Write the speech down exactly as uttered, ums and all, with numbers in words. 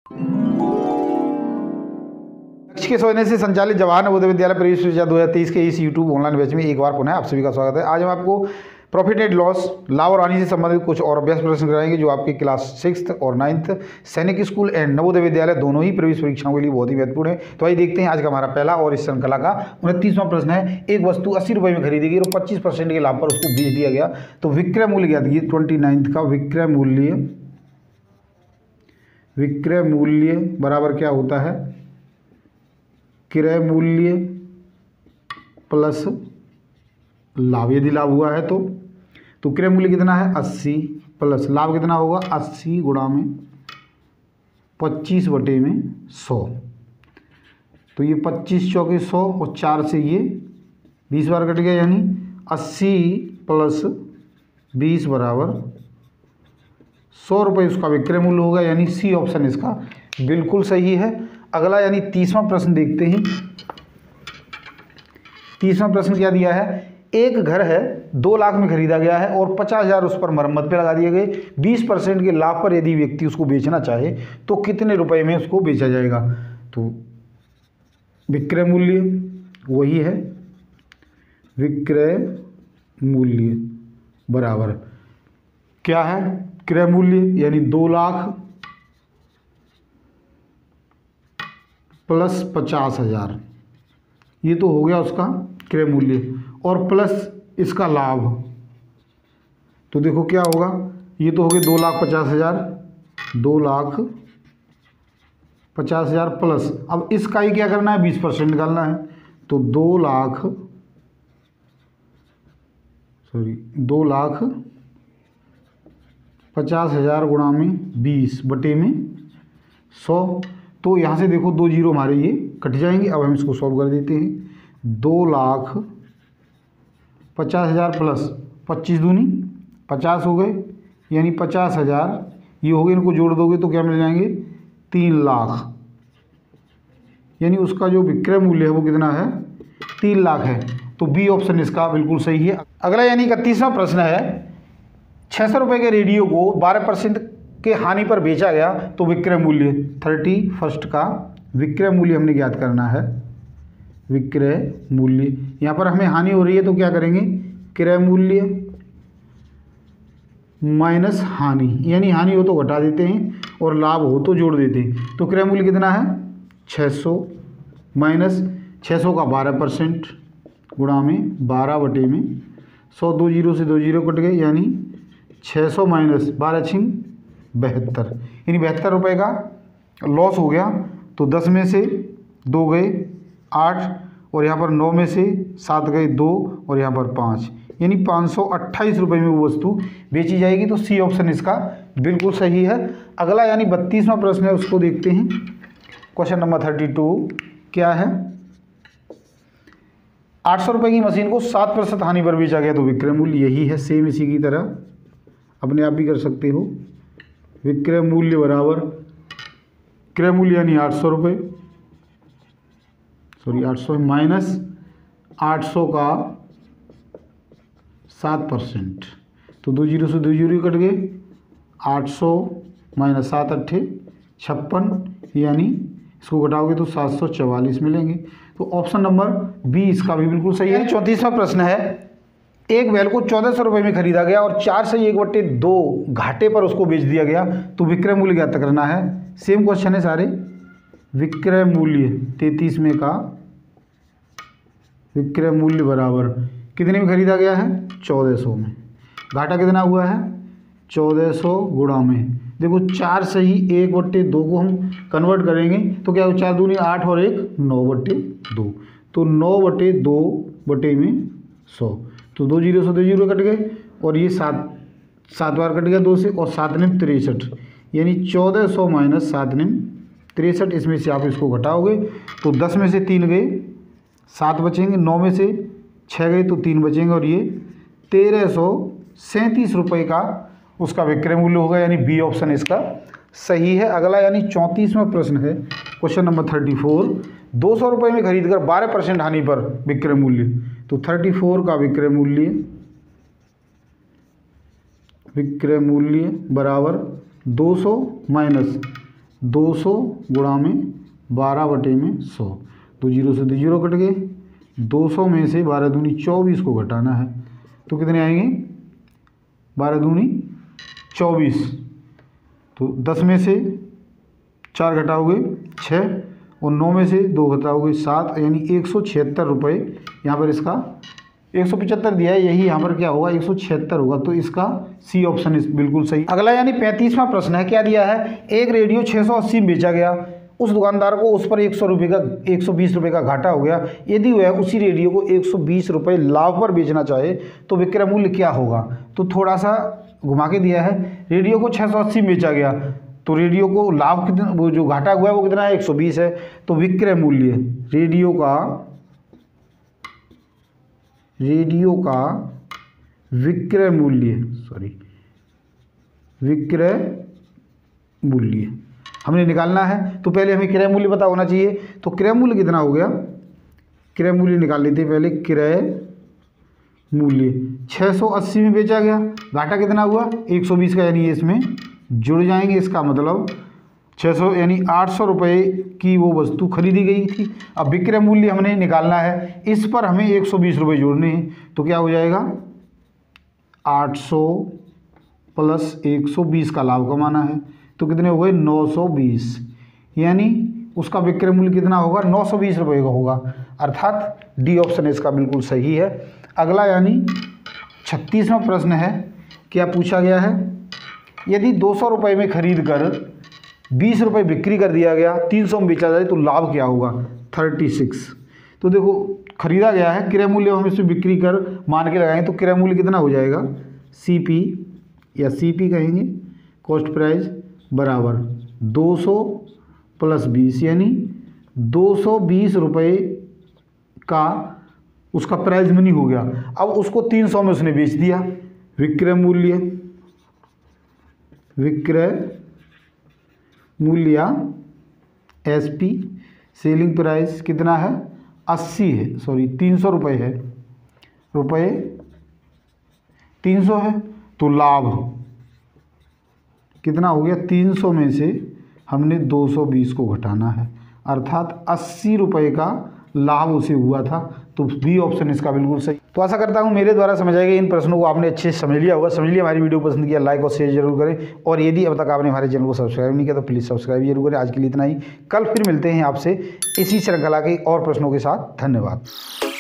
लक्ष्य के सोचने से संचालित जवाहर नवोदय विद्यालय प्रवेश परीक्षा दो हज़ार तेईस के इस यूट्यूब ऑनलाइन बैच में एक बार पुनः आप सभी का स्वागत है। आज हम आपको प्रॉफिट एंड लॉस, लाभ और हानि से संबंधित कुछ और अभ्यास प्रश्न कराएंगे जो आपके क्लास सिक्स और ninth Sainik school and Navodaya Vidyalaya दोनों ही प्रवेश परीक्षाओं के लिए बहुत ही महत्वपूर्ण है। तो आइए देखते हैं आज का हमारा पहला और इस श्रृंखला का उनतीसवां प्रश्न है। एक वस्तु अस्सी रुपये में खरीदी गई और पच्चीस परसेंट के लाभ पर उसको बेच दिया गया, तो विक्रय मूल्य ज्ञात कीजिए। ट्वेंटी नाइन्थ का विक्रय मूल्य विक्रय मूल्य बराबर क्या होता है? क्रय मूल्य प्लस लाभ। यदि लाभ हुआ है तो तो क्रय मूल्य कितना है? अस्सी प्लस लाभ कितना होगा? अस्सी गुणा में पच्चीस बटे में सौ। तो ये पच्चीस चौके सौ और चार से ये बीस बार कट गया, यानी अस्सी प्लस बीस बराबर सौ रुपये उसका विक्रय मूल्य होगा, यानी सी ऑप्शन इसका बिल्कुल सही है। अगला यानी तीसवां प्रश्न देखते हैं। तीसवां प्रश्न क्या दिया है? एक घर है, दो लाख में खरीदा गया है और पचास हजार उस पर मरम्मत पे लगा दिए गए। बीस परसेंट के लाभ पर यदि व्यक्ति उसको बेचना चाहे तो कितने रुपए में उसको बेचा जाएगा? तो विक्रय मूल्य वही है, विक्रय मूल्य बराबर क्या है? क्रय मूल्य यानी दो लाख प्लस पचास हजार, ये तो हो गया उसका क्रय मूल्य, और प्लस इसका लाभ। तो देखो क्या होगा, ये तो हो गए दो लाख पचास हजार, दो लाख पचास हजार प्लस, अब इसका ही क्या करना है? बीस परसेंट निकालना है। तो दो लाख सॉरी दो लाख पचास हजार गुणा में बीस बटे में सौ। तो यहाँ से देखो दो जीरो हमारे ये कट जाएंगे। अब हम इसको सॉल्व कर देते हैं। दो लाख पचास हज़ार प्लस पच्चीस दूनी पचास हो गए, यानी पचास हज़ार ये हो गए, इनको जोड़ दोगे तो क्या मिल जाएंगे? तीन लाख, यानी उसका जो विक्रय मूल्य है वो कितना है? तीन लाख है। तो बी ऑप्शन इसका बिल्कुल सही है। अगला यानी इकतीसवां प्रश्न है। छः सौ रुपये के रेडियो को बारह परसेंट के हानि पर बेचा गया, तो विक्रय मूल्य थर्टी फर्स्ट का विक्रय मूल्य हमने ज्ञात करना है। विक्रय मूल्य यहाँ पर हमें हानि हो रही है तो क्या करेंगे? क्रय मूल्य माइनस हानि, यानी हानि हो तो घटा देते हैं और लाभ हो तो जोड़ देते हैं। तो क्रय मूल्य कितना है? छः सौ माइनस छः सौ का बारह परसेंट गुणा में बारह बटे में सौ, दो जीरो से दो जीरो कट गए, यानी छः सौ माइनस बारह छिंग बहत्तर, यानी बहत्तर रुपये का लॉस हो गया। तो दस में से दो गए आठ, और यहाँ पर नौ में से सात गए दो, और यहाँ पर पाँच, यानी पाँच सौ अट्ठाईस रुपये में वो वस्तु बेची जाएगी। तो सी ऑप्शन इसका बिल्कुल सही है। अगला यानी बत्तीसवां प्रश्न है, उसको देखते हैं। क्वेश्चन नंबर थर्टी टू क्या है? आठ सौ रुपये की मशीन को सात प्रतिशत हानि पर बेचा गया, तो विक्रय मूल्य यही है, सेम इसी की तरह अपने आप भी कर सकते हो। विक्रय मूल्य बराबर क्रय मूल्य यानी आठ सौ रुपये सॉरी आठ सौ माइनस आठ सौ का सात परसेंट, तो दो जीरो से दो जीरो कट गए, आठ सौ माइनस सात अट्ठे छप्पन, यानी इसको घटाओगे तो सात सौ चवालीस मिलेंगे। तो ऑप्शन नंबर बी इसका भी बिल्कुल सही है। चौंतीसवां प्रश्न है। एक बैल को चौदह सौ रुपये में खरीदा गया और चार से एक बट्टे दो घाटे पर उसको बेच दिया गया, तो विक्रय मूल्य ज्ञात करना है। सेम क्वेश्चन है सारे। विक्रय मूल्य तैंतीस में का विक्रय मूल्य बराबर कितने में खरीदा गया है? चौदह सौ में। घाटा कितना हुआ है? चौदह सौ गुणा में देखो चार से ही एक बट्टे दो को हम कन्वर्ट करेंगे तो क्या हो? चार दूनी आठ और एक नौ बट्टे दो, तो नौ बटे दो बटे में सौ, तो दो जीरो से दो जीरो कट गए, और ये सात सात बार कट गया दो से, और सात निम तिरसठ, यानी चौदह सौ माइनस सात निम तिरसठ, इसमें से आप इसको घटाओगे तो दस में से तीन गए सात बचेंगे, नौ में से छः गए तो तीन बचेंगे, और ये तेरह सौ सैंतीस रुपये का उसका विक्रय मूल्य होगा, यानी बी ऑप्शन इसका सही है। अगला यानी चौंतीसवां प्रश्न है। Question number thirty four. दो सौ रुपये में खरीद कर बारह परसेंट हानि पर विक्रय मूल्य, तो थर्टी फोर का विक्रय मूल्य विक्रय मूल्य बराबर दो सौ माइनस दो सौ गुणा में बारह बटे में सौ, तो जीरो से दो जीरो कट गए। दो सौ में से बारह दूनी चौबीस को घटाना है, तो कितने आएंगे, बारह दूनी चौबीस, तो दस में से चार घटाओगे छः, और नौ में से दो घटाओगे सात, यानी एक सौ छिहत्तर रुपये यहाँ पर इसका एक सौ पचहत्तर दिया है, यही यहाँ पर क्या होगा एक सौ छिहत्तर होगा, तो इसका सी ऑप्शन इस बिल्कुल सही। अगला यानी पैंतीसवां प्रश्न है, क्या दिया है, एक रेडियो छः सौ अस्सी में बेचा गया, उस दुकानदार को उस पर एक सौ रुपये का एक सौ बीस रुपये का घाटा हो गया, यदि वह उसी रेडियो को एक सौ बीस रुपये लाभ पर बेचना चाहे तो विक्रय मूल्य क्या होगा। तो थोड़ा सा घुमा के दिया है, रेडियो को छः सौ अस्सी में बेचा गया, तो रेडियो को लाभ कितना, वो जो घाटा हुआ है वो कितना है, एक सौ बीस है, तो विक्रय मूल्य रेडियो का रेडियो का विक्रय मूल्य सॉरी विक्रय मूल्य हमने निकालना है, तो पहले हमें क्रय मूल्य पता होना चाहिए। तो क्रय मूल्य कितना हो गया, क्रय मूल्य निकाल लेते हैं पहले। क्रय मूल्य छः सौ अस्सी में बेचा गया, घाटा कितना हुआ एक सौ बीस का, यानी इसमें जुड़ जाएंगे, इसका मतलब छः सौ यानी आठ सौ रुपये की वो वस्तु खरीदी गई थी। अब विक्रय मूल्य हमने निकालना है, इस पर हमें एक सौ बीस रुपये जोड़ने हैं, तो क्या हो जाएगा आठ सौ प्लस एक सौ बीस का लाभ कमाना है, तो कितने हो गए नौ सौ बीस, यानी उसका विक्रय मूल्य कितना होगा नौ सौ बीस रुपये का होगा, अर्थात डी ऑप्शन इसका बिल्कुल सही है। अगला यानी छत्तीसवां प्रश्न है, क्या पूछा गया है, यदि दो सौ रुपये में खरीद कर बीस रुपये बिक्री कर दिया गया, तीन सौ में बेचा जाए तो लाभ क्या होगा, थर्टी सिक्स। तो देखो खरीदा गया है, क्रय मूल्य हम इसमें बिक्री कर मान के लगाएंगे, तो क्रय मूल्य कितना हो जाएगा, सी पी या सी पी कहेंगे, कॉस्ट प्राइस बराबर दो सौ प्लस बीस, यानी दो सौ बीस रुपये का उसका प्राइस मनी हो गया। अब उसको तीन सौ में उसने बेच दिया, विक्रय मूल्य विक्रय मूल्य एस पी सेलिंग प्राइस कितना है अस्सी है, सॉरी तीन सौ रुपये है, रुपये तीन सौ है, तो लाभ कितना हो गया, तीन सौ में से हमने दो सौ बीस को घटाना है, अर्थात अस्सी रुपये का लाभ उसे हुआ था, तो बी ऑप्शन इसका बिल्कुल सही। तो आशा करता हूँ मेरे द्वारा समझाए गए इन प्रश्नों को आपने अच्छे से समझ लिया होगा। समझ लिया, हमारी वीडियो पसंद किया लाइक और शेयर जरूर करें, और यदि अब तक आपने हमारे चैनल को सब्सक्राइब नहीं किया तो प्लीज़ सब्सक्राइब जरूर करें। आज के लिए इतना ही, कल फिर मिलते हैं आपसे इसी श्रृंखला के और प्रश्नों के साथ। धन्यवाद।